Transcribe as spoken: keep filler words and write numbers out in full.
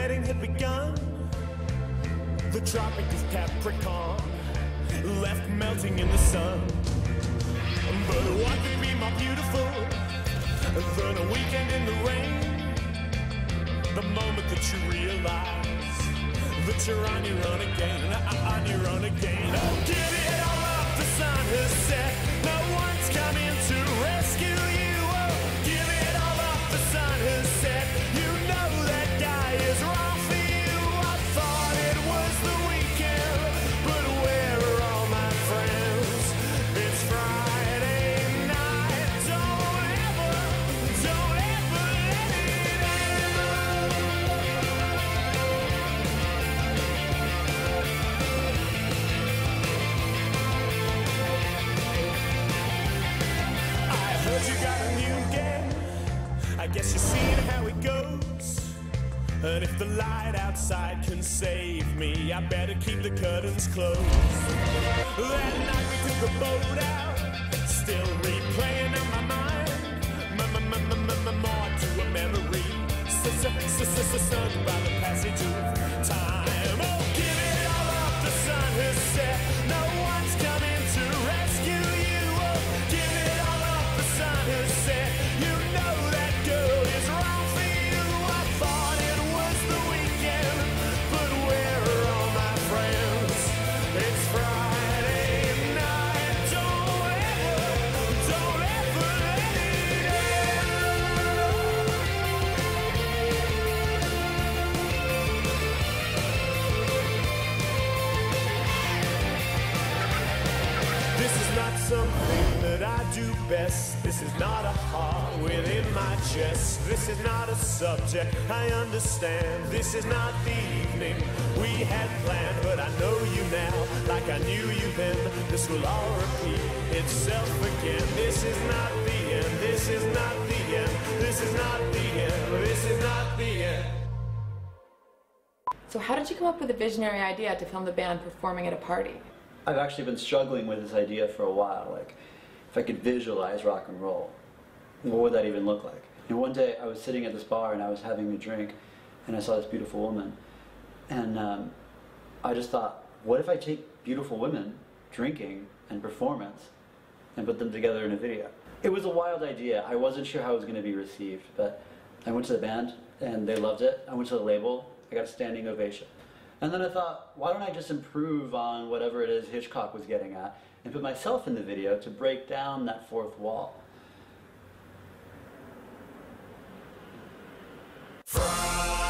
wedding had begun. The Tropic of Capricorn left melting in the sun. But what could be more beautiful than a weekend in the rain? The moment that you realize that you're on your own again, on your own again. Oh, give it all up, the sun has set. No one's coming to rescue you. Oh, give it all up, the sun has set. You know that guy is wrong for you. I thought it was the weekend, but where are all my friends? It's Friday night. Don't ever, don't ever let it end. I heard you got a new gang. I guess you've seen how it goes. And if the light outside can save me, I better keep the curtains closed. That night we took the boat out, still replaying on my mind. More to a memory, sunk by the passage of time. Oh, give it all up, the sun has set. No one's coming to rescue you. Oh, give it all up, the sun has set. You know that girl is wrong for you. I thought it was the weekend, but where are all my friends? It's Friday night. Don't ever, don't ever let it end. This is not something that I do best. This is not a heart within my chest. This is not a subject I understand. This is not the evening we had planned. But I know you now, like I knew you then. This will all repeat itself again. This is not the end. This is not the end. This is not the end. This is not the end. So how did you come up with the visionary idea to film the band performing at a party? I've actually been struggling with this idea for a while. Like, if I could visualize rock and roll, what would that even look like? And one day I was sitting at this bar and I was having a drink and I saw this beautiful woman. And um, I just thought, what if I take beautiful women drinking and performance and put them together in a video? It was a wild idea. I wasn't sure how it was going to be received, but I went to the band and they loved it. I went to the label, I got a standing ovation. And then I thought, why don't I just improve on whatever it is Hitchcock was getting at and put myself in the video to break down that fourth wall. Friday.